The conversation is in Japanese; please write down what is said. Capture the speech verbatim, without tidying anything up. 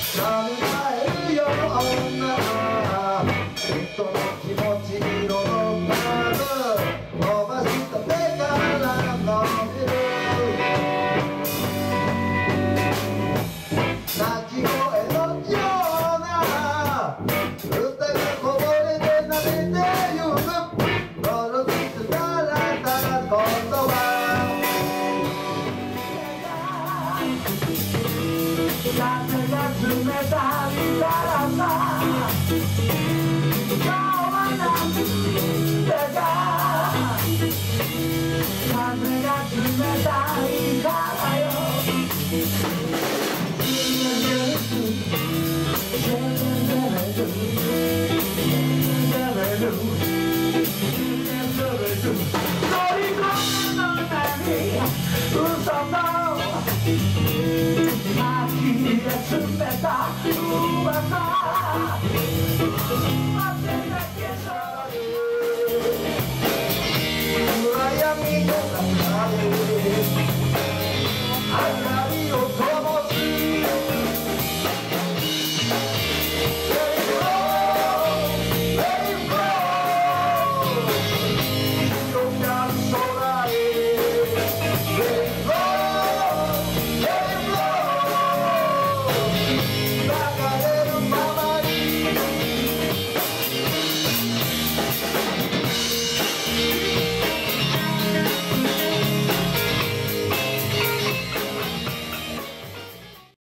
考えるような人の気持ち色のカーブ伸ばした手から伸びる鳴き声のような歌がこぼれて泣いてゆくのろけてたらたら言葉風が冷たいから